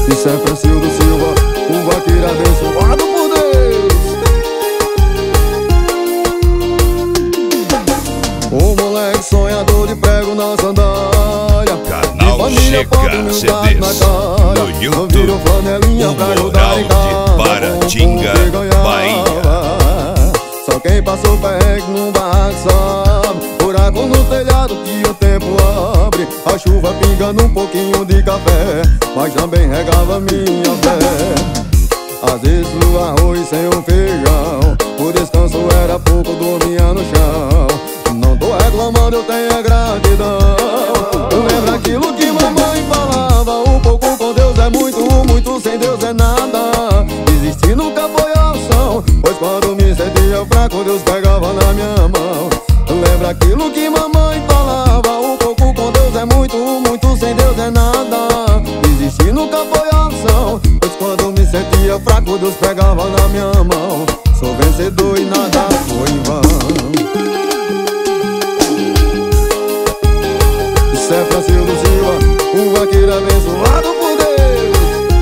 Isso é Francildo Silva, o vaqueiro abençoado por Deus. O moleque sonhador de prego na sandália, Canal GK CDs no YouTube, o Moral de Paratinga, Bahia. Só quem passou perrengue no barraco sabe, buraco no telhado que o tempo abre. A chuva pingando um pouquinho de café, mas também regava minha fé. Às vezes o arroz sem o feijão, o descanso era pouco, dormia no chão. Não tô reclamando, eu tenho a gratidão. Lembra aquilo que mamãe falava: o pouco com Deus é muito, o muito sem Deus é nada. Desistir nunca foi opção, pois quando me sentia fraco, Deus pegava na minha mão. Lembra aquilo que mamãe falava: o pouco com Deus é muito, o muito sem Deus é nada. Desistir nunca foi opção, pois quando me sentia fraco, Deus pegava na minha mão. Sou vencedor e nada foi em vão. Isso é Francildo Silva, o vaqueiro abençoado por Deus.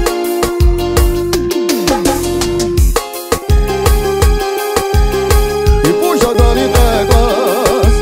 E puxa Dani Tegas.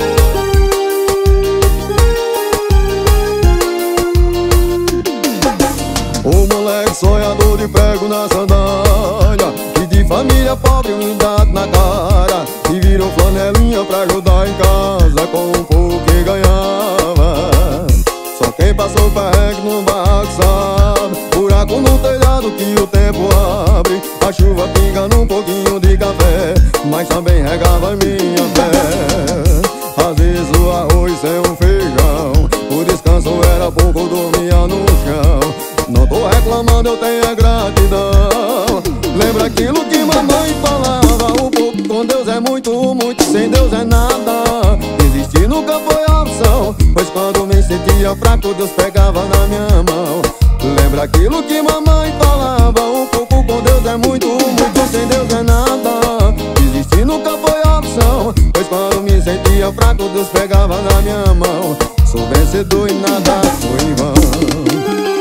O moleque sonhador de prego na sandália, e de família pobre humildade na cara, e virou flanelinha pra ajudar em casa com o pouco que ganhava. Só quem passou perrengue no barraco sabe, buraco no telhado que o tempo abre. A chuva pingando um pouquinho de café, mas também regava minha fé. Às vezes o arroz sem o feijão, o descanso era pouco, dormia no chão. Não tô reclamando, eu tenho a gratidão. Lembra aquilo que mamãe falava: o pouco com Deus é muito, o muito sem Deus é nada. Desistir nunca foi opção, pois quando me sentia fraco, Deus pegava na minha mão. Lembra aquilo que mamãe falava: o pouco com Deus é muito, o muito sem Deus é nada. Desistir nunca foi opção, pois quando me sentia fraco, Deus pegava na minha mão. Sou vencedor e nada foi em vão.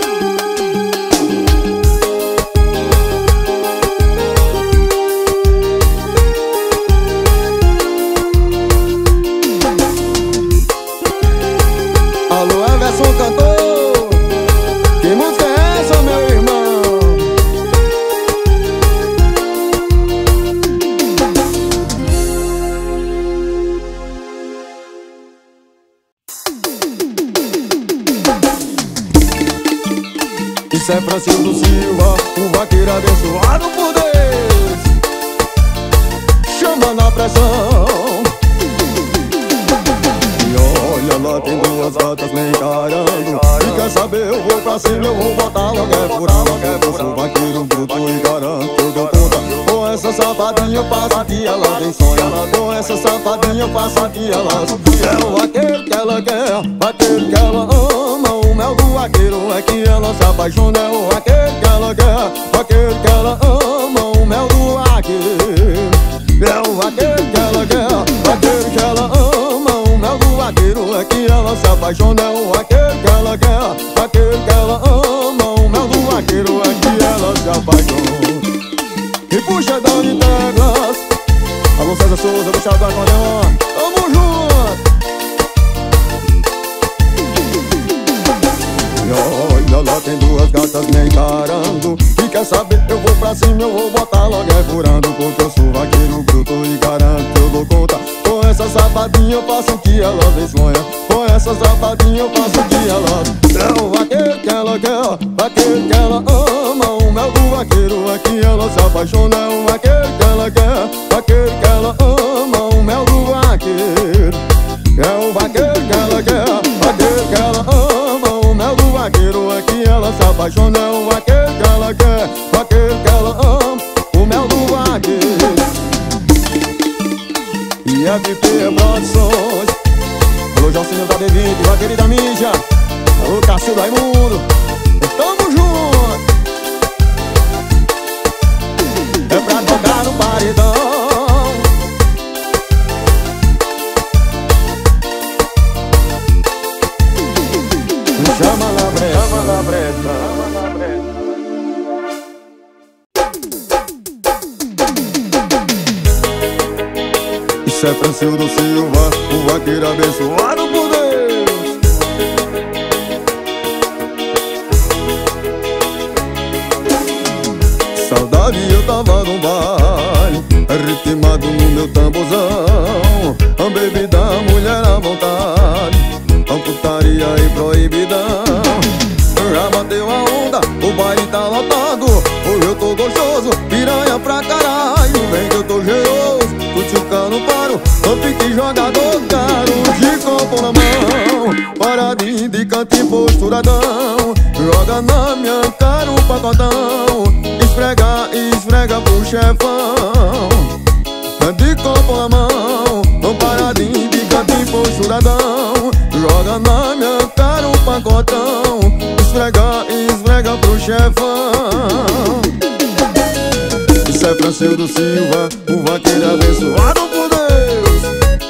Alô, Everson cantor, que música é essa, meu irmão? Isso é Francildo Silva, o vaqueiro abençoado por Deus. Chama na pressão. Ela tem duas gatas me encarando, e quer saber, eu vou pra cima, eu vou botar logo é furando. Eu sou vaqueiro bruto e garanto que eu dou conta. Com essa safadinha eu faço que ela tem sonho. Com essa safadinha eu faço que ela sonha. É o vaqueiro que ela quer, vaqueiro que ela ama. O mel do vaqueiro é que ela se apaixona. É o vaqueiro que ela quer, vaqueiro que ela ama. O mel do vaqueiro é o vaqueiro que ela quer, vaqueiro que ela ama. O mel do vaqueiro é que ela se apaixona. É o vaqueiro que ela quer, vaqueiro que ela ama. O mel do vaqueiro é que ela se apaixona. E puxa Dani Tegas. Alô César Souza, do Chave do Acordeon. Tamo junto. E olha lá, tem duas gatas me encarando, e quer saber, eu vou pra cima, eu vou botar logo é furando. Porque eu sou vaqueiro bruto e garanto que eu dou conta. Com essa safadinha eu faço o que ela desonha. Com essa safadinha eu faço o que ela. É o vaqueiro que ela quer, vaqueiro que ela ama. O mel do vaqueiro é que ela se apaixona. É o vaqueiro que ela quer, vaqueiro que ela ama. O mel do vaqueiro é o vaqueiro que ela quer, vaqueiro que ela ama. O mel do vaqueiro é que ela se apaixona. É o vaqueiro que ela quer, vaqueiro que ela ama. O mel do vaqueiro. E FP Produções. Alô Jalcinho da D20, vaqueiro da mídia. Alô Cássio do Raimundo. Tamo junto. É pra tocar no paredão. Chama na pressa, chama na pressa. Isso é Francildo Silva, o vaqueiro abençoado por Deus. Saudade, eu tava num baile, ritmado no meu tamborzão, a bebida, a mulher à vontade, a putaria e proibidão. Já bateu a onda, o baile tá lotado, hoje eu tô gostoso, piranha pra caralho. Vem que eu tô cheiroso, tô tchucando paro, tô pique jogador caro, de copo na mão, paradinho de cantinho posturadão. Joga na minha cara um pacotão, esfrega, esfrega pro chefão. De copo na mão, paradinho de cantinho posturadão. Joga na minha cara um pacotão, esfrega, esfrega pro chefão. Isso é Francildo Silva, o vaqueiro abençoado por Deus.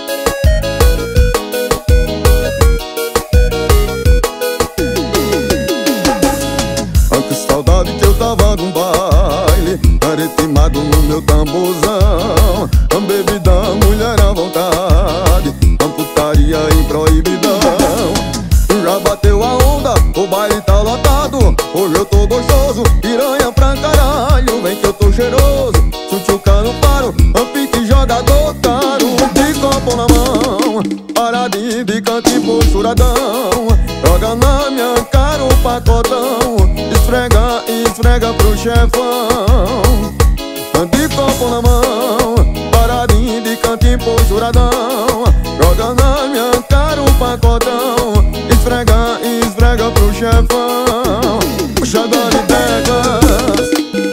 Ah, que saudade que eu tava num baile, ritmado no meu tamborzão, a bebida, a mulher à vontade, a putaria e proibidão. Já bateu a onda, o baile tá lotado, hoje eu tô gostoso, piranha pra caralho. Vem que eu tô cheiroso, tchutchuca no paro, a pique jogador caro, de copo na mão, paradinho de cantinho posturadão. Joga na minha cara um pacotão, esfrega, esfrega pro chefão. De copo na mão, paradinho de cantinho posturadão. Joga na minha cara um pacotão, esfrega, esfrega pro chefão. Puxador de teclas.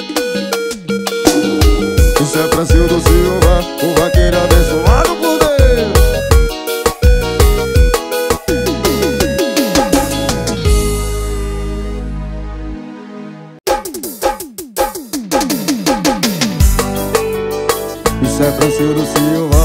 Isso é Francildo Silva, o vaqueiro abençoado por Deus. Isso é Francildo Silva.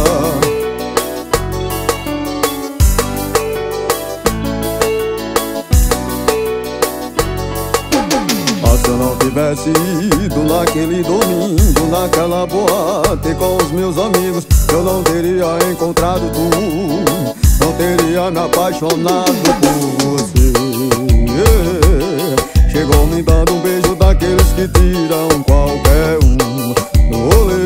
Se eu não tivesse ido naquele domingo, naquela boate com os meus amigos, eu não teria encontrado tu, não teria me apaixonado por você. Chegou me dando um beijo daqueles que tiram qualquer um no rolê.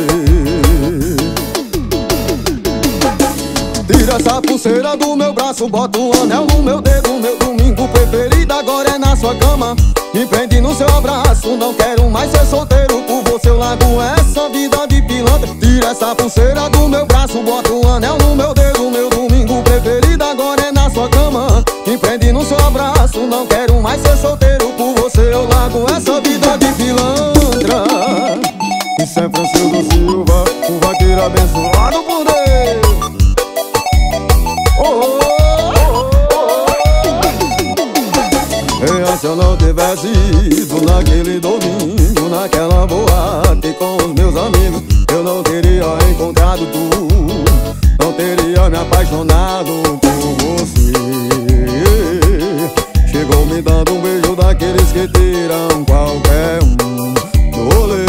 Tira essa pulseira do meu braço, bota um anel no meu dedo, meu domingo preferido agora é na sua cama. Me prende no seu abraço, não quero mais ser solteiro, por você eu largo essa vida de pilantra. Tira essa pulseira do meu braço, bota um anel no meu dedo, meu domingo preferido agora é na sua cama. Me prende no seu abraço, não quero mais ser solteiro, por você eu largo essa vida de pilantra. Isso é Francildo Silva, o vaqueiro abençoado por Deus. Se eu não tivesse ido naquele domingo, naquela boate com os meus amigos, eu não teria encontrado tu, não teria me apaixonado por você. Chegou me dando um beijo daqueles que tiram qualquer um no rolê.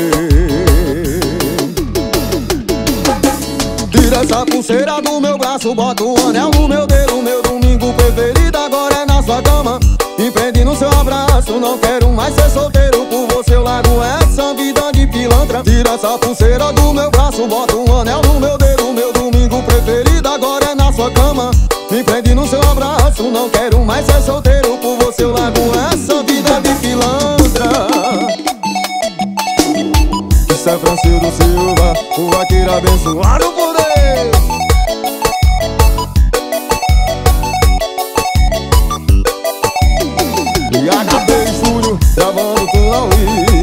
Tira essa pulseira do meu braço, bota um anel no meu dedo, meu domingo preferido agora é na sua cama. Me prende no seu abraço, não quero mais ser solteiro, por você eu largo essa vida de pilantra. Tira essa pulseira do meu braço, bota um anel no meu dedo, meu domingo preferido agora é na sua cama. Me prende no seu abraço, não quero mais ser solteiro, por você eu largo essa vida de pilantra. Isso é Francildo Silva, o vaqueiro abençoado por Deus. E HP Estúdio, gravando com Laui.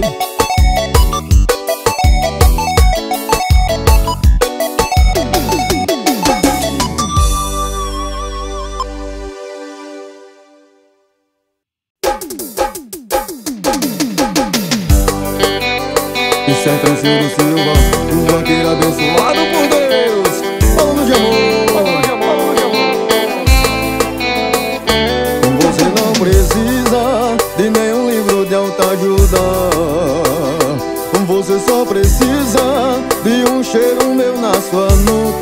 Isso é Francildo Silva, o vaqueiro abençoado por Deus. Falando de amor, falando de amor, falando de amor. Você não precisa de nenhum livro de autoajuda, você só precisa de um cheiro meu na sua nuca.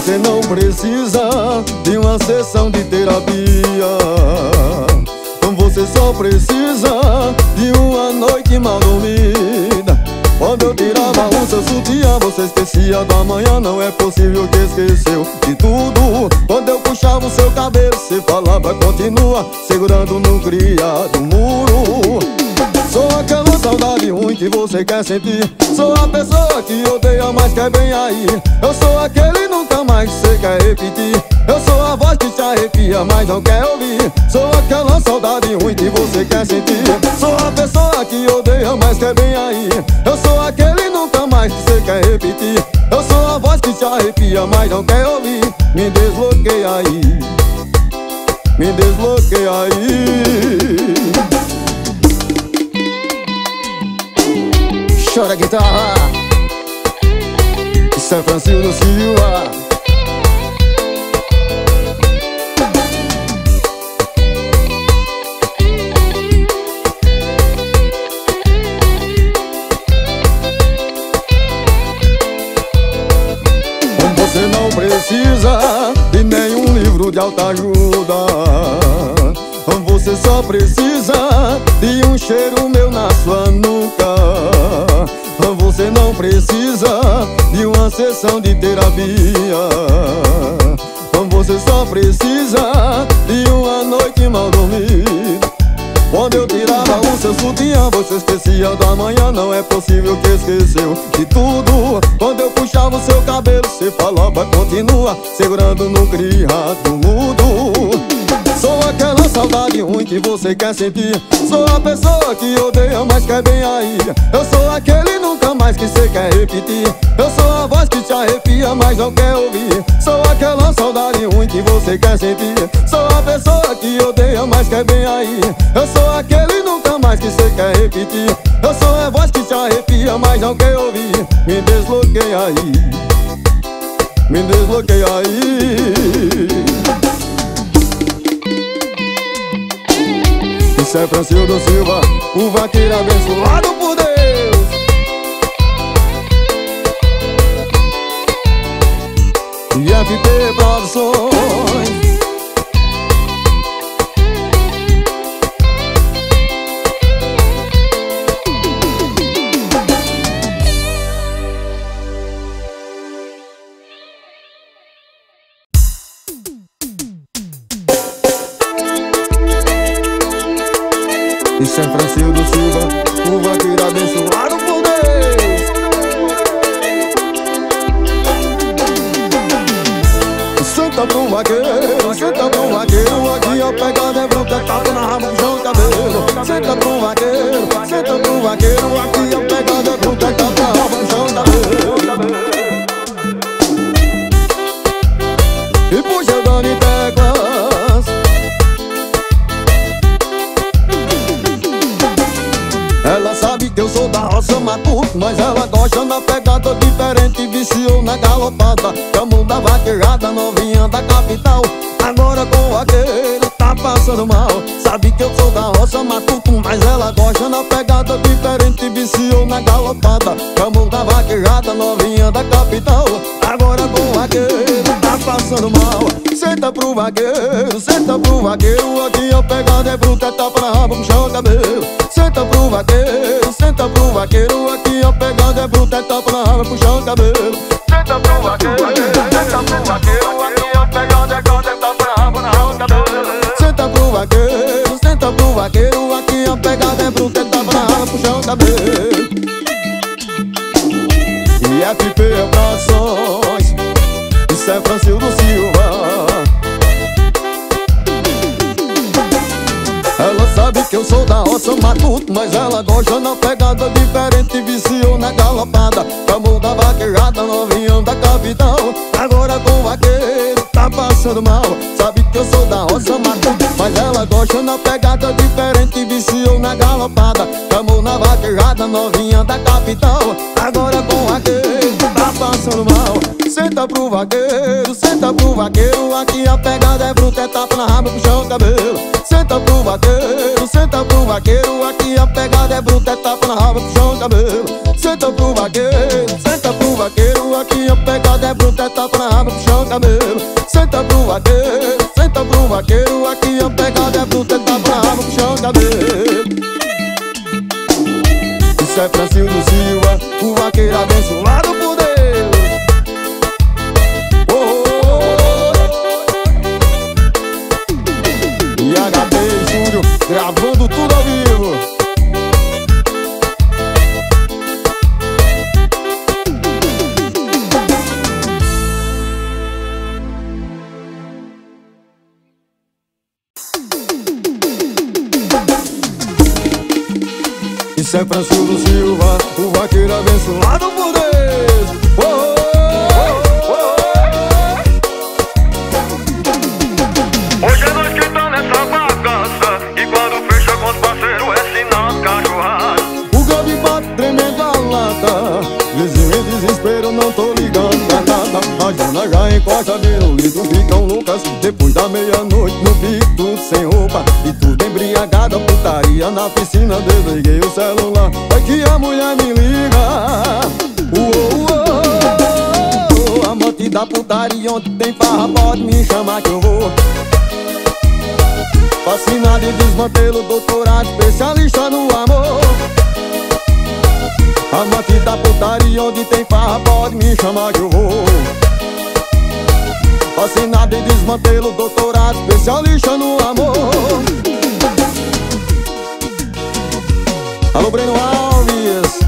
você não precisa de uma sessão de terapia. Você só precisa de uma noite mal dormida. Quando eu tirava o seu sutiã, você esquecia do amanhã. Não é possível que esqueceu de tudo. Quando eu puxava o seu cabelo, você falava continua, segurando no criado muro. Sou aquela saudade ruim que você quer sentir. Sou a pessoa que odeia, mas quer bem aí. Eu sou aquele nunca mais que você quer repetir. Eu sou a voz que te arrepia, mas não quer ouvir. Sou aquela saudade ruim que você quer sentir. Sou a pessoa que odeia, mas quer bem aí. Eu sou aquele nunca mais que você quer repetir. Eu sou a voz que te arrepia, mas não quer ouvir. Me desloquei aí, me desloquei aí. Chora guitarra, São Francisco do Silva. Você não precisa de nenhum livro de autoajuda. Você só precisa de um cheiro meu na sua nuca. Você não precisa de uma sessão de terapia. Você só precisa de uma noite mal dormida. Quando eu tirava o seu sutiã, você esquecia do amanhã. Não é possível que esqueceu de tudo. Quando eu puxava o seu cabelo, você falava continua, segurando no criado mudo. Sou aquela saudade ruim que você quer sentir. Sou a pessoa que odeia, mas quer bem aí. Eu sou aquele nunca mais que você quer repetir. Eu sou a voz que te arrepia, mas não quer ouvir. Sou aquela saudade ruim que você quer sentir. Sou a pessoa que odeia, mas quer bem aí. Eu sou aquele nunca mais que você quer repetir. Eu sou a voz que te arrepia, mas não quer ouvir. Me desloquei aí, me desloquei aí. São Francisco do Silva, o vaqueiro abençoado por Deus. IFP Produções. E São Francisco do Silva, o vaqueiro abençoado por Deus. Senta pro vaqueiro, senta pro vaqueiro. Aqui a pegada é bruta, tapa na rabo, puxão o cabelo. Senta pro vaqueiro, senta pro vaqueiro. Aqui a pegada é bruta, tapa na rabo, puxão o cabelo. E puxa Dani Teclas. Ela sabe que eu sou da roça matuto, mas ela gosta na pegada diferente. Viciou na galopada, camão da vaquejada, novinha da capital. Agora com o vaqueiro tá passando mal. Sabe que eu sou da roça matuto, mas ela gosta na pegada diferente. Viciou na galopada, camão da vaquejada, novinha da capital. Agora com o vaqueiro tá passando mal. Senta pro vaqueiro, senta pro vaqueiro. Aqui a pegada é bruta, é tapa na rabo, puxa o cabelo. Senta pro vaqueiro, senta pro vaqueiro. Aqui a pegada é bruta, é tapa na raba, puxa o cabelo. Senta pro vaqueiro, senta pro vaqueiro. Aqui a pegada é bruta, é tapa na raba, puxa o cabelo. Senta pro vaqueiro, senta pro vaqueiro. Aqui a pegada é bruta, é tapa na raba, puxa o cabelo. IFP Produções, São Francisco do Silva. Ela sabe que eu sou da roça matuto, mas ela gosta na pegada diferente. Viciou na galopada, camão da vaquejada, novinha da capital. Agora com o vaqueiro tá passando mal. Sabe que eu sou da roça matuto, mas ela gosta na pegada diferente. Viciou na galopada, camão na vaquejada, novinha da capital. Agora com o vaqueiro tá passando mal. Senta pro vaqueiro, senta pro vaqueiro. Aqui a pegada é bruta, é tapa na raba, puxa o cabelo. Senta pro vaqueiro, senta pro vaqueiro. Aqui a pegada é bruta, é tapa na raba, puxa o cabelo. Senta pro vaqueiro, senta pro vaqueiro. Aqui a pegada é bruto, é tapa na raba, puxão o cabelo. Senta pro vaqueiro, aqui a pegada é bruto, é tapa na raba, puxão o cabelo. Isso é Francisco Silva, o vaqueiro abençoado por Deus. E HD Estúdio, gravando tudo ao vivo. Isso é Francisco Silva, o vaqueiro abençoado por Deus. Hoje é nós que tá nessa bagaça, e quando fecha com os parceiros é sinal de cachorrada. O grave bate tremendo a lata, vizinho em desespero, não tô ligando pra nada. A Jona já encosta, vira o litro, ficam loucas. Depois da meia-noite no pico, tudo sem roupa e tudo embriagada, putaria na piscina. Desliguei o celular, vai que a mulher me liga. Amante da putaria, onde tem farra pode me chamar que eu vou. Fascinado e desmantelo, doutorado, especialista no amor. Amante da putaria, onde tem farra pode me chamar que eu vou. Fascinado e desmantelo, doutorado, especialista no amor. Alô, Breno Alves.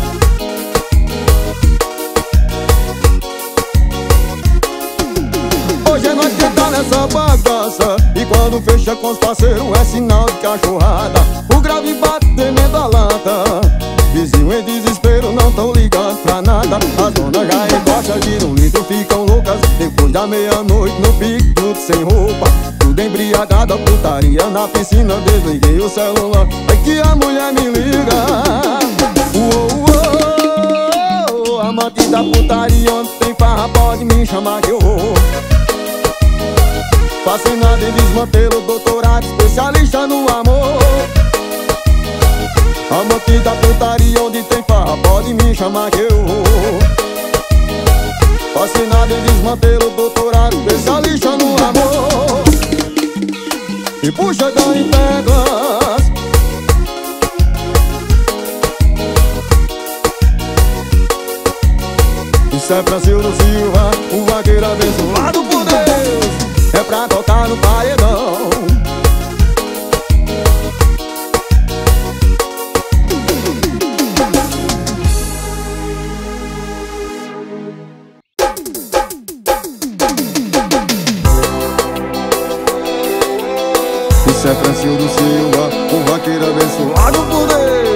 Hoje é nós que tá nessa bagaça, e quando fecha com os parceiros é sinal de cachorrada. O grave bate tremendo a lata, vizinho em desespero, não tão ligando pra nada. As donas já encosta, giram um litro, ficam loucas. Depois da meia-noite no pico, tudo sem roupa, tudo embriagada, putaria na piscina. Desliguei o celular, é que a mulher me liga. Amante da putaria, onde tem farra pode me chamar que eu vou. Fascinado em desmantelo, doutorado, especialista no amor. Amante da putaria, onde tem farra pode me chamar que eu vou. Fascinado em desmantelo, doutorado, especialista no amor. E puxa da em teclas. Isso é Francisco Silva, o vaqueiro abençoado por Deus. É pra tocar no paredão. Isso é Francisco Silva, o vaqueiro abençoado por Deus.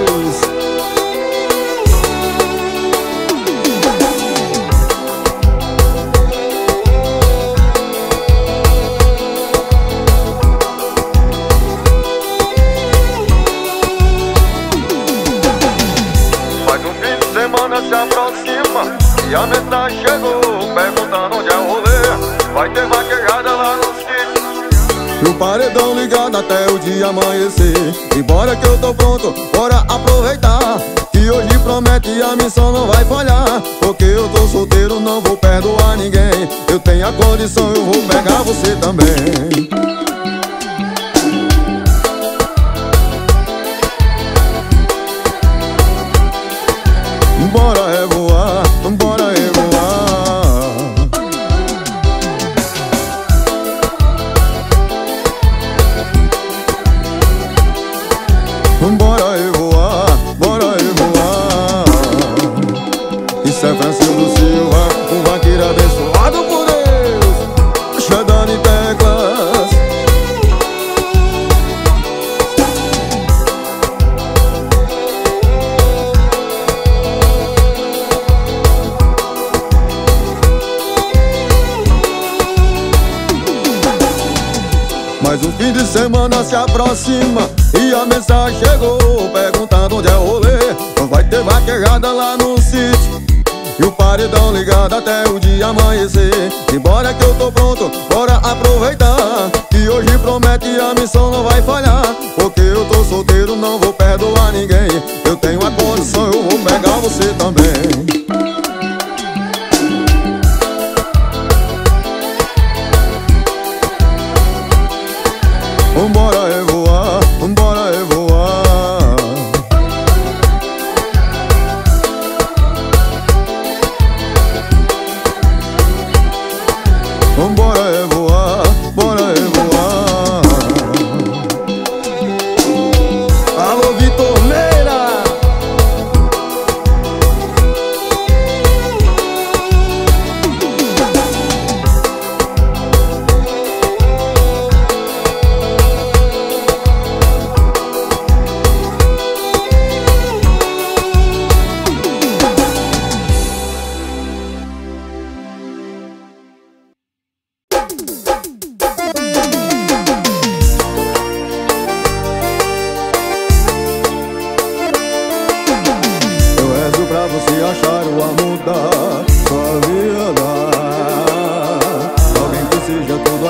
Se aproxima e a mensagem chegou perguntando onde é o rolê. Vai ter vaquejada lá no sítio E o paredão ligado até o dia amanhecer. E bora que eu tô pronto, bora aproveitar, que hoje promete e a missão não vai falhar. Porque eu tô solteiro, não vou perdoar ninguém. Eu tenho a condição, eu vou pegar você também. Bora revoar, bora revoar. Bora revoar, bora revoar. Isso é Francisco Silva, um vaqueiro abençoado por Deus. Chegando em teclas. Mas o fim de semana se aproxima e a mensagem chegou perguntando onde é o rolê. Vai ter vaquejada lá no sítio e o paredão ligado até o dia amanhecer. E bora que eu tô pronto, bora aproveitar, que hoje promete e a missão não vai falhar. Porque eu tô solteiro, não vou perdoar ninguém. Eu tenho a condição, eu vou pegar você também.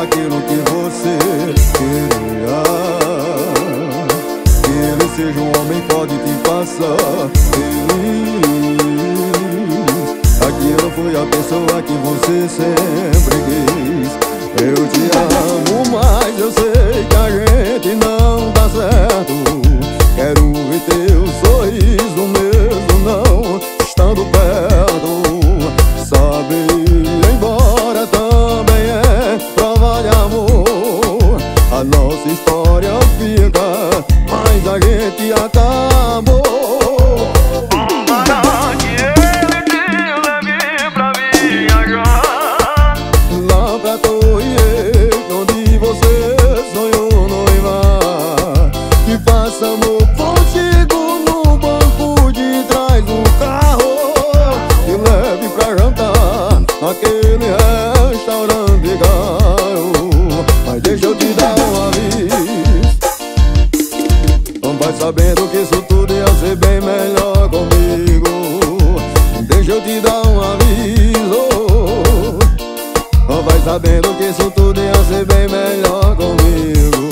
aquilo que você queria. Que ele seja um homem pode te fazer feliz. Aquilo foi a pessoa que você sempre quis. Eu te amo, mas eu sei que a gente não dá certo. Quero ver teu sorriso mesmo não estando perto. Sabe, embora também é prova de amor. A nossa história fica, mas a gente acabou. Para que ele te leve pra viajar Lá pra Torre, onde você sonhou noivar. Que faça amor contigo no banco de trás do carro. E leve pra jantar naquele restaurante caro. Mas deixa eu te dar um aviso. Não vai sabendo que isso tudo ia ser bem melhor comigo. Deixa eu te dar um aviso. Não vai sabendo que isso tudo ia ser bem melhor comigo.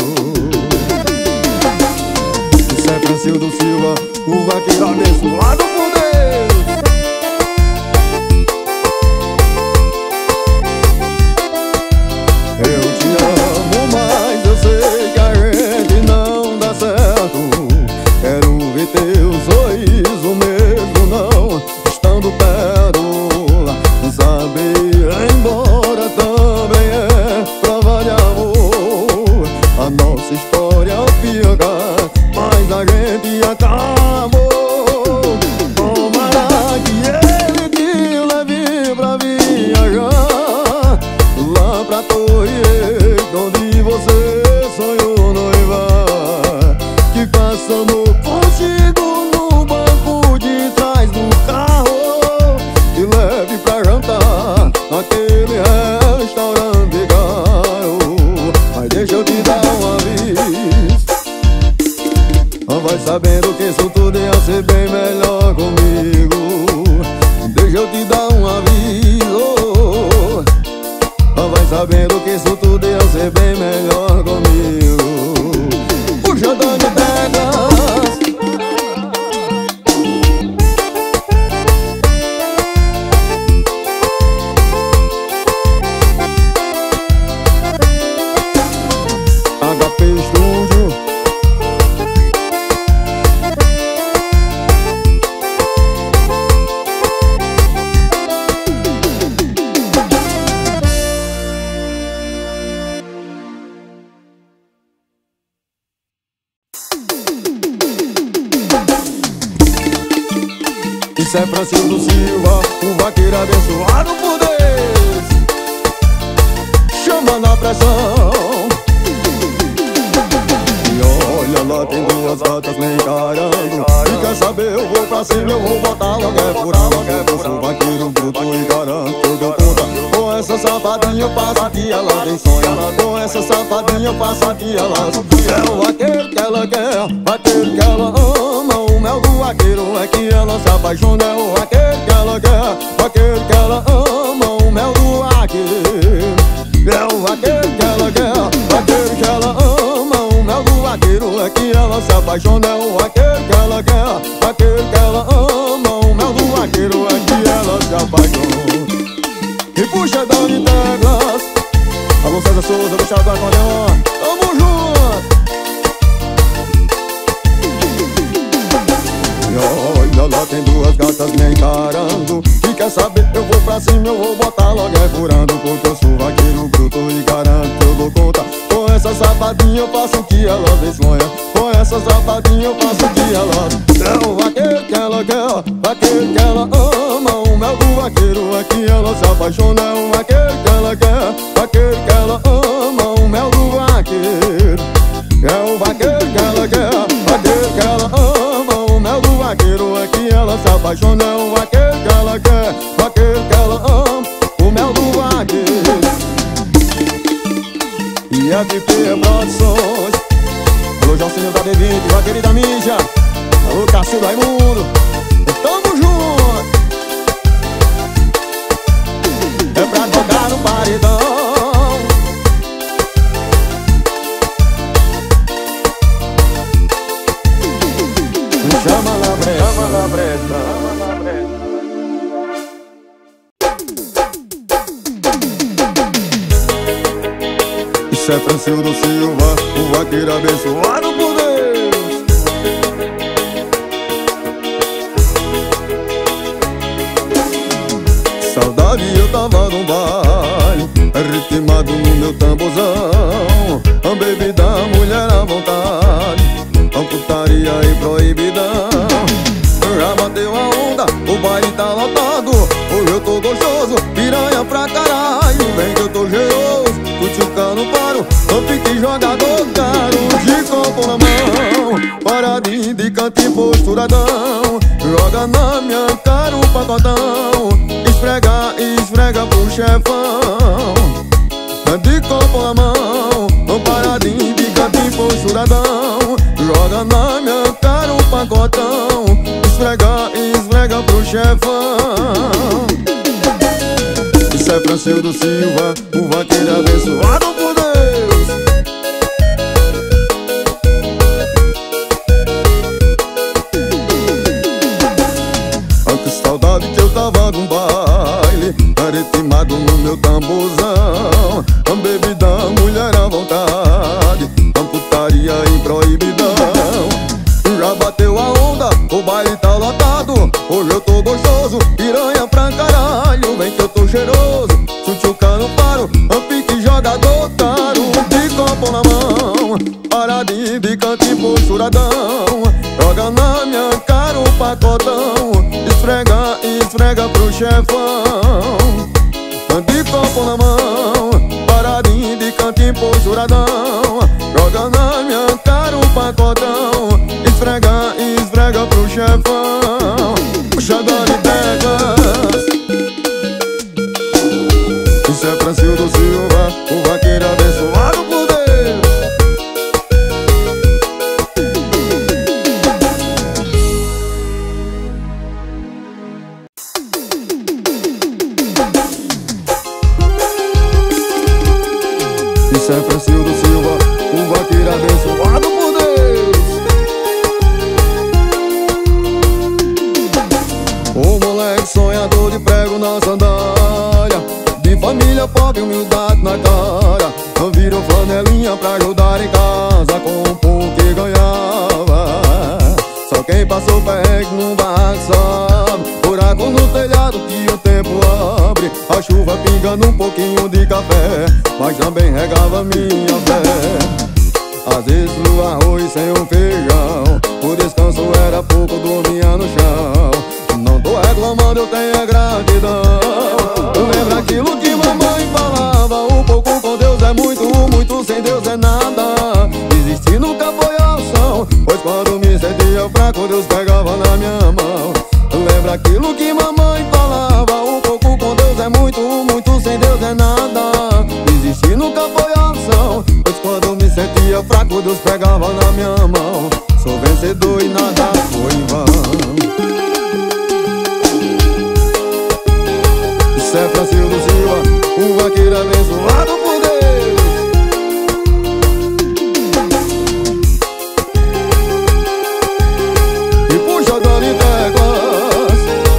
Isso é Francisco Silva, o vaqueiro abençoado por Deus. Eu te amo, mas eu sei que a gente não dá certo. Quero ver teu sorriso mesmo não estando perto. Sabe, embora também é prova de amor. A nossa história fica, mas a gente acabou. Tomara que ele te leve pra viajar lá pra Torre, onde você sonhou noivar. Que faça amor contigo no banco de trás do carro. E leve pra jantar naquele restaurante caro. Mas deixa eu te dar um aviso. Não vai sabendo que isso tudo ia ser bem melhor comigo. Deixa eu te dar um aviso. Não vai sabendo que isso tudo ia ser bem melhor comigo. Puxa, Dani Vegas. HP Studio. Isso é Francisco Silva, o vaqueiro abençoado por Deus. Chama na pressão. E olha lá, tem duas gatas me encarando. E quer saber, eu vou pra cima, eu vou botar logo é furado. Eu sou vaqueiro bruto e garanto que eu dou conta. Com essa safadinha eu passo que ela tem sonho. Com essa safadinha eu passo que ela sonha. É o vaqueiro que ela quer, vaqueiro que ela ama. O mel do vaqueiro é que ela se apaixona. É o vaqueiro que ela quer, vaqueiro que ela ama. O mel do vaqueiro é o vaqueiro que ela quer, vaqueiro que ela ama. O mel do vaqueiro é que ela se apaixona. É o vaqueiro que ela quer, vaqueiro que ela ama. O mel do vaqueiro é que ela se apaixona. E puxa Dani Douglas. Alô César Souza, do Chá do Acordeon. Tamo junto. E olha lá, tem duas gatas me encarando. E quer saber, eu vou pra cima, eu vou botar logo é furando. Porque eu sou vaqueiro bruto e garanto que eu dou conta. Com essa safadinha eu faço o que ela sonha. Com essa safadinha eu faço o que ela. É o vaqueiro que ela quer, vaqueiro que ela ama. O mel do vaqueiro é que ela se apaixona. É o vaqueiro que ela quer, vaqueiro que ela ama. O mel do vaqueiro é o vaqueiro que ela quer, vaqueiro que ela ama. O mel do vaqueiro é que ela se apaixona. É o vaqueiro que ela quer, vaqueiro que ela ama. O mel do vaqueiro. E FP Produções. Alô Jocinho da D20, vaqueiro da mídia. Alô Cássio do Raimundo. Tamo junto. É pra tocar no paredão. Isso é Francildo Silva, o vaqueiro abençoado por Deus. Saudade, eu tava num baile, ritmado no meu tamborzão. A bebida, a mulher à vontade, a putaria e proibidão. Já bateu a onda, o baile tá lotado. Hoje eu tô gostoso, piranha pra caralho. Vem que eu tô cheiroso, cutucando paro. Não fique jogador caro, de copo na mão, paradinho de cantinho posturadão. Joga na minha cara o pacotão, esfrega, esfrega pro chefão. De copo na mão, paradinho de cantinho posturadão. Joga na minha cara o pacotão, esfrega, esfrega pro chefão. Isso é Francildo Silva, o vaqueiro abençoado por Deus. Que saudade que eu tava num baile, ritmado no meu tamborzão. A bebida, a mulher à vontade, a putaria e proibidão. Já bateu a onda, o baile tá lotado. Hoje eu tô gostoso, piranha pra caralho. Vem que eu tô cheiroso, tchutchucando paro. A pique jogador caro, de copo na mão, paradinho de cantinho posturadão. Joga na minha cara o pacotão, esfrega, esfrega pro chefão. De copo na mão, paradinho de cantinho posturadão. Joga na minha cara o pacotão, esfrega, esfrega pro chefão. Puxador de teclas. Isso é Francildo Silva, o vaqueiro abençoado por Deus. Isso é Francildo Silva, o vaqueiro abençoado por Deus. O moleque sonhador de prego na sandália, de família pobre, humildade na cara. Virou flanelinha pra ajudar em casa com o pouco que ganhava. Só quem passou perto num barraco sabe, buraco no telhado que o tempo abre. A chuva pingando um pouquinho de café, mas também regava minha fé. Às vezes o arroz sem um feijão, o descanso era pouco, dormia no chão. Não tô reclamando, eu tenho a gratidão. Lembra aquilo que mamãe falava: o pouco com Deus é muito, o muito sem Deus é nada. Desistir nunca foi opção, pois quando me sentia fraco, Deus pegava na minha mão. Lembra aquilo que mamãe falava: o pouco com Deus é muito, o muito sem Deus é nada. Desistir nunca foi opção, pois quando me sentia fraco, Deus pegava na minha mão. Sou vencedor e nada foi em vão. Isso é Francildo Silva, o vaqueiro abençoado por Deus. E puxa dor em teclas.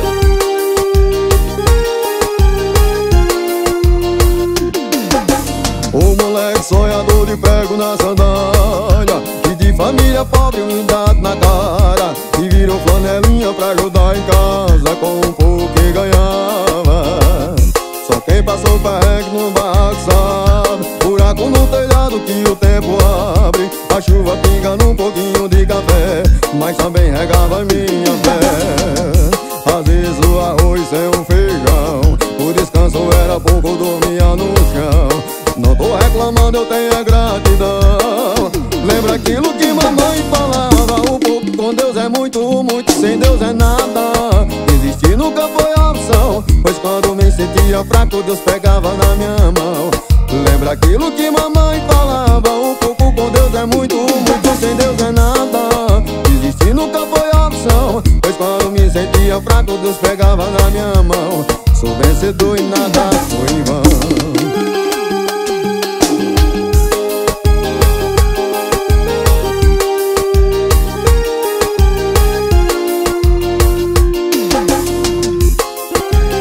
O moleque sonhador de prego na sandália, e de família pobre, humildade na cara. E virou flanelinha pra ajudar em casa com o pouco que ganhava. Só quem passou perto no barraco sabe, buraco no telhado que o tempo abre. A chuva pingando um pouquinho de café, mas também regava minha fé. Às vezes o arroz sem um feijão, o descanso era pouco, dormia no chão. Não tô reclamando, eu tenho a gratidão. Lembra aquilo que mamãe falava: o pouco com Deus é muito, o muito sem Deus é nada. Desistir nunca foi opção, pois quando me sentia fraco, Deus pegava na minha mão. Lembra aquilo que mamãe falava: o pouco com Deus é muito, o muito sem Deus é nada. Desistir nunca foi opção, pois quando me sentia fraco, Deus pegava na minha mão. Sou vencedor e nada foi em vão.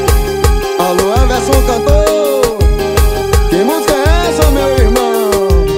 Alô, Everson cantor, que música é essa, meu irmão?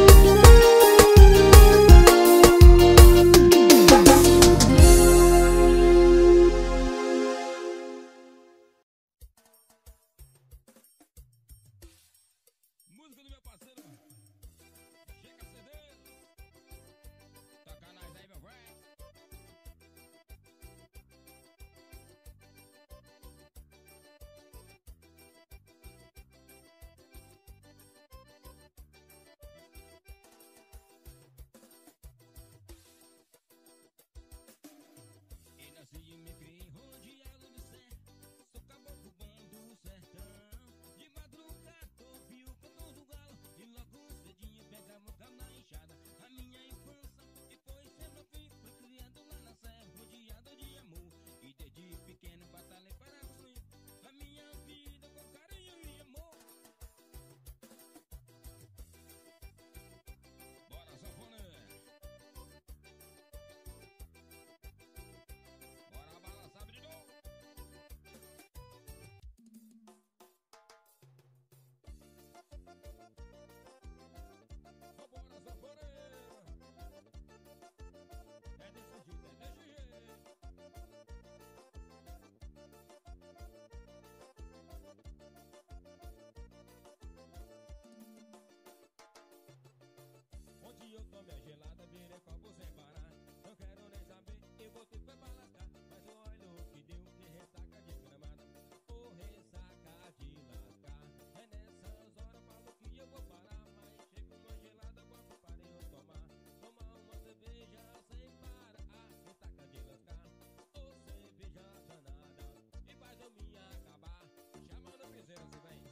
que foi pra lascar. Mas olha o que deu, que ressaca de gramada. Ô ressaca de lascar. É nessas horas, Paulo, que eu vou parar. Mas chega uma gelada, bota para eu tomar. Tomar uma cerveja sem parar. Ressaca de lascar. Ô cerveja danada. E faz eu me acabar. Chama no piseiro, se vem.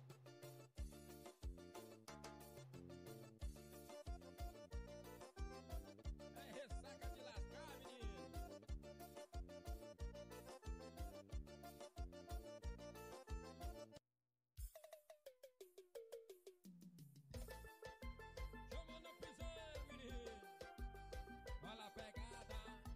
É ressaca de lascar, menino. Chama no piseiro, menino. Olha a pegada.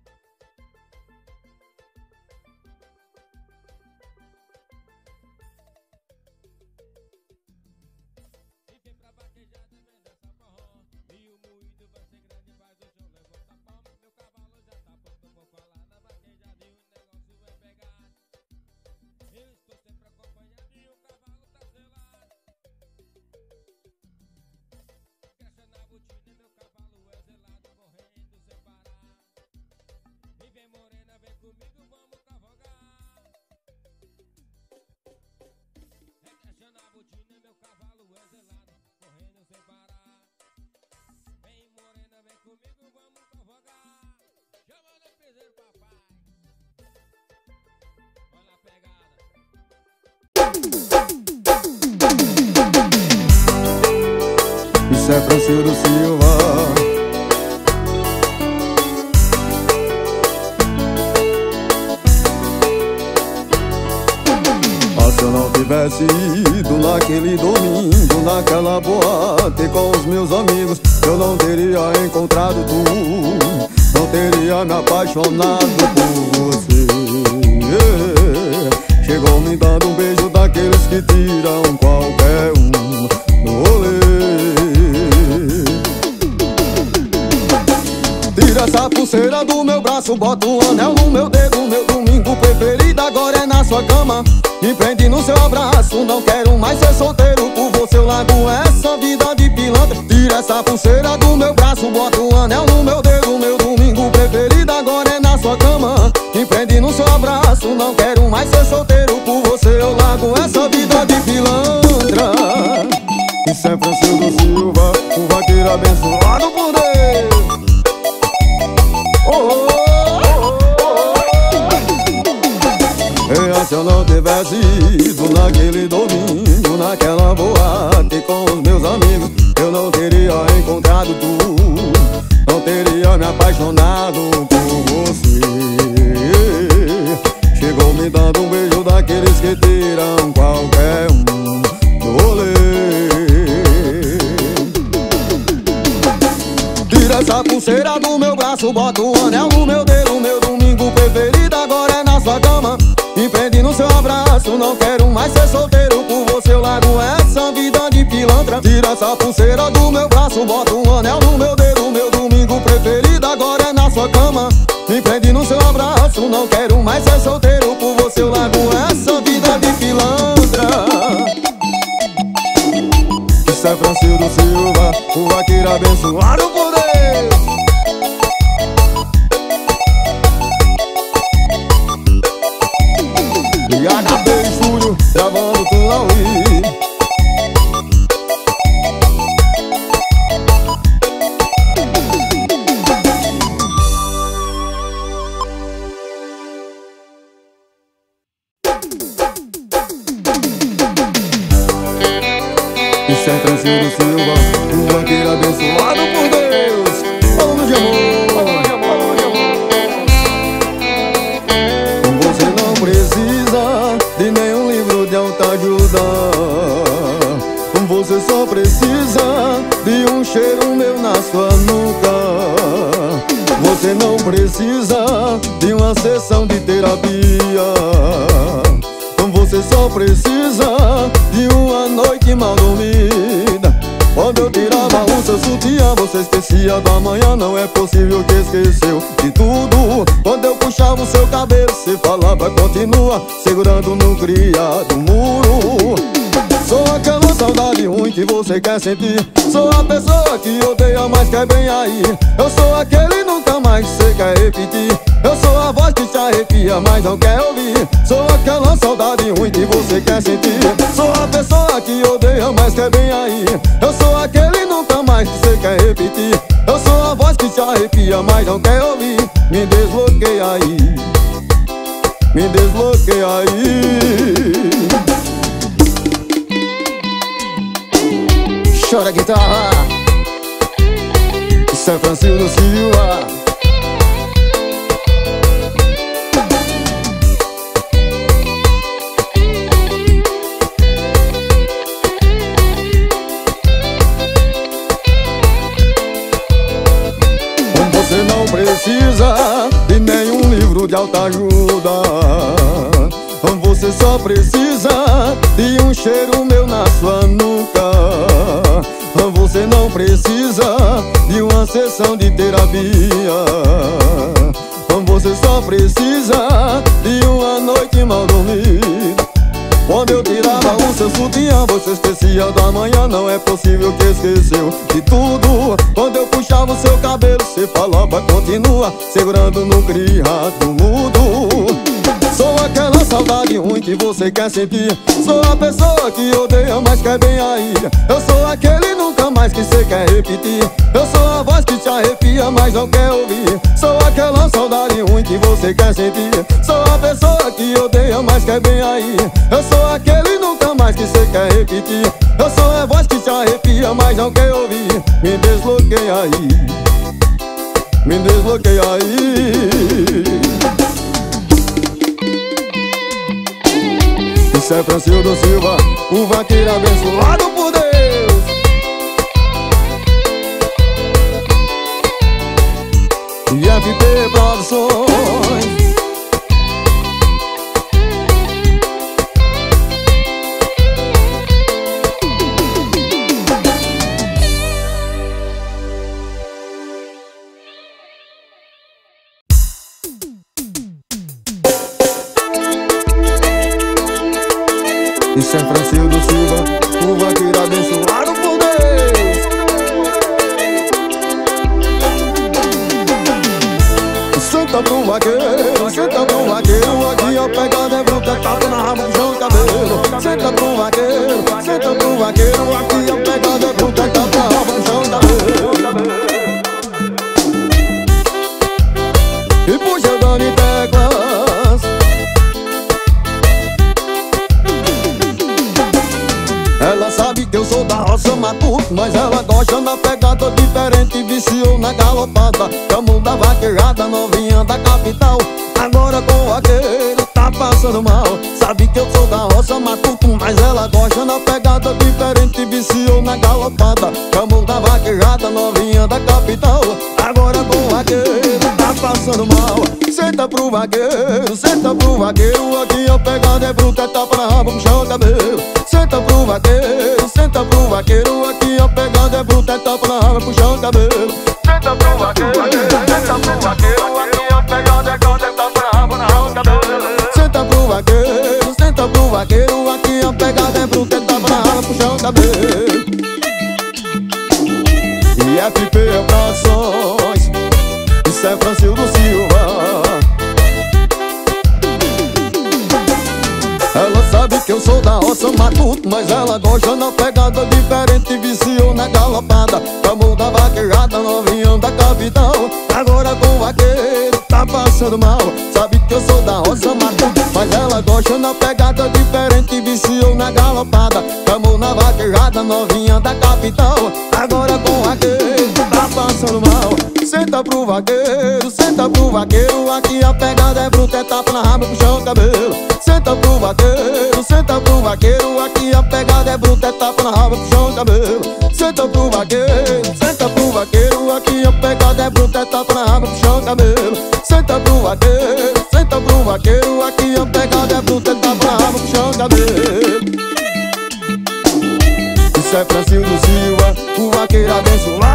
E vem pra vaquejada, vem dessa forró. E o moído vai ser grande, faz o chão, levanta a palma. Meu cavalo já tá pronto, vou falar na vaquejada e o negócio vai pegar. Eu estou sempre acompanhado e o cavalo tá selado. Caixa na botina, meu cavalo é zelado, morrendo sem parar. E vem morena, vem comigo, vamos cavalgar. É caixa na botina, meu cavalo é zelado, morrendo sem parar. Vem morena, vem comigo, vamos cavalgar. Chama no piseiro, papai. Olha a pegada. Isso é Francildo Silva. Ah, se eu não tivesse ido naquele domingo, naquela boate com os meus amigos, eu não teria encontrado tu, não teria me apaixonado por você. Chegou me dando um beijo daqueles que tiram qualquer um no rolê. Tira essa pulseira do meu braço, bota um anel no meu dedo. Meu domingo preferido agora é na sua cama. Me prende no seu abraço, não quero mais ser solteiro. Por você eu largo essa vida de pilantra. Tira essa pulseira do meu braço, bota um anel no meu dedo. Meu domingo preferido agora é na sua cama. Me prende no seu abraço, não quero mais ser solteiro. Por você eu largo essa vida de pilantra. Isso é Francildo Silva, o vaqueiro abençoado por Deus. Se eu não tivesse ido naquele domingo, naquela boate com os meus amigos, eu não teria encontrado tu, não teria me apaixonado por você. Chegou me dando um beijo daqueles que tiram qualquer um do rolê. Tira essa pulseira do meu braço, bota um anel no meu dedo. Meu domingo preferido agora é na sua cama. Me prende no seu abraço, não quero mais ser solteiro. Por você eu largo essa vida de pilantra. Tira essa pulseira do meu braço, bota um anel no meu dedo. Meu domingo preferido agora é na sua cama. Me prende no seu abraço, não quero mais ser solteiro. Por você eu largo essa vida de pilantra. Isso é Francildo Silva, o vaqueiro abençoado por Deus. E HP Estúdio, gravando com Laui. Isso é Francildo Silva, o vaqueiro abençoado por Deus. Falando de amor. Você não precisa de nenhum livro de autoajuda. Você só precisa de um cheiro meu na sua nuca. Você não precisa de uma sessão de terapia. Você só precisa de uma noite mal dormida. Quando eu tirava o seu sutiã, você esquecia do amanhã. Não é possível que esqueceu de tudo. Quando eu puxava o seu cabelo, você falava continua, segurando no criado muro. Sou aquela saudade ruim que você quer sentir. Sou a pessoa que odeia, mas quer bem aí. Eu sou aquele nunca mais mais que cê quer repetir. Eu sou a voz que te arrepia, mas não quer ouvir. Sou aquela saudade ruim que você quer sentir. Sou a pessoa que odeia, mas quer bem aí. Eu sou aquele nunca mais que cê quer repetir. Eu sou a voz que te arrepia, mas não quer ouvir. Me desbloqueia aí, me desbloqueia aí. Chora guitarra, São Francisco do Silva. Você não precisa de nenhum livro de autoajuda. Você só precisa de um cheiro meu na sua nuca. Você não precisa de uma sessão de terapia. Você só precisa de uma noite mal dormida. Quando eu tirava o seu sutiã, você esquecia da manhã. Não é possível que esqueceu de tudo. Quando eu puxava o seu cabelo, você falava continua, segurando no criado mudo. Sou aquela saudade ruim que você quer sentir. Sou a pessoa que odeia, mas quer bem aí. Eu sou aquele nunca mais que cê quer repetir. Eu sou a voz que te arrepia, mas não quer ouvir. Sou aquela saudade ruim que você quer sentir. Sou a pessoa que odeia, mas quer bem aí. Eu sou aquele nunca mais que cê quer repetir. Eu sou a voz que te arrepia, mas não quer ouvir. Me desbloqueia aí, me desbloqueia aí. Isso é Francisco do Silva, o vaqueiro abençoado por Deus. E FP Produções. E São Francisco do Silva, o vaqueiro abençoado por Deus. Senta pro vaqueiro, senta pro vaqueiro. Aqui a pegada é bruta, tapa na rabo, puxão o cabelo. Senta pro vaqueiro, senta pro vaqueiro. Aqui a pegada é bruta, tapa na rabo, puxão o cabelo. E puxa Dani Teclas. Ela sabe que eu sou da roça matuto, mas ela gosta da pegada diferente. Viciou na galopada, camão da vaquejada, novinha da capital. Agora com o vaqueiro tá passando mal. Sabe que eu sou da roça matuto, mas ela gosta da pegada diferente. Viciou na galopada, camão da vaquejada, novinha da capital. Agora com o vaqueiro tá passando mal. Senta pro vaqueiro, senta pro vaqueiro. Aqui a pegada é bruta, é tapa na rabo, puxa o cabelo. Senta pro vaqueiro, senta pro vaqueiro. Aqui a pegada é bruta, é tapa na raba, puxa o cabelo. Senta pro vaqueiro, senta pro vaqueiro. Aqui a pegada é bruta, é tapa na raba, puxa o cabelo. Senta pro vaqueiro, senta pro vaqueiro. Aqui a pegada é bruta, é tapa na raba, puxa o cabelo. E FP Produções, isso é Francisco do Silva. Ela sabe que eu sou da roça matuto, mas ela gosta na pegada diferente. Viciou na galopada, camão da vaquejada, novinha da capital. Agora com o vaqueiro tá passando mal. Sabe que eu sou da roça matuto, mas ela gosta na pegada diferente. Viciou na galopada, camão na vaquejada, novinha da capital. Agora com o vaqueiro tá passando mal. Senta pro vaqueiro, senta pro vaqueiro. Aqui a pegada é bruta, é tapa na raba, puxa o cabelo. Senta pro vaqueiro, senta pro vaqueiro. Aqui a pegada é bruta, é tapa na raba, puxa o cabelo. Senta pro vaqueiro, senta pro vaqueiro. Aqui a pegada é bruta, é tapa na raba, puxa o cabelo. Senta pro vaqueiro, senta pro vaqueiro. Aqui a pegada é bruta, é tapa na raba, puxa o cabelo. Isso é Francisco do Silva, o vaqueiro abençoado.